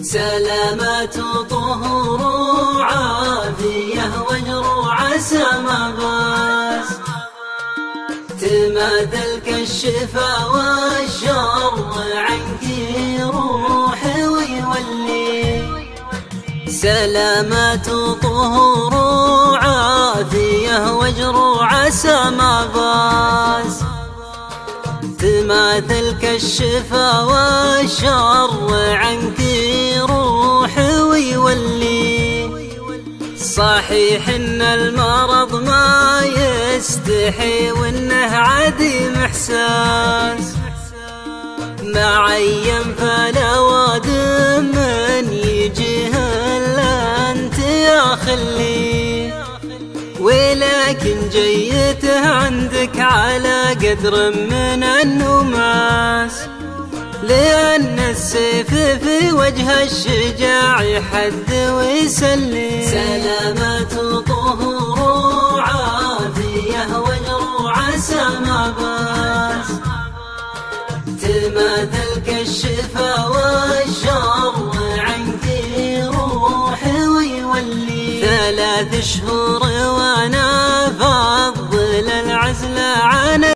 سلامات طهور وعافية واجر عسى ما باس، تماثلك الشفا والشر عنك يروح ويولي. سلامات طهور وعافية واجر عسى ما باس، تماثلك الشفا والشر عنك يروح ويولي. صحيح ان المرض ما يستحي وانه عديم احساس، مع ايام فلا وادم من يجيه الا انت يا خلي، ولكن جيته عندك على قدر من النماس، لأن السيف في وجه الشجاع يحد ويسلي. سلامات طهور وعافية واجر عسى ما باس، تماثلك الشفا والشر عنك يروح ويولي. 3 شهور وانا فضل العزل عن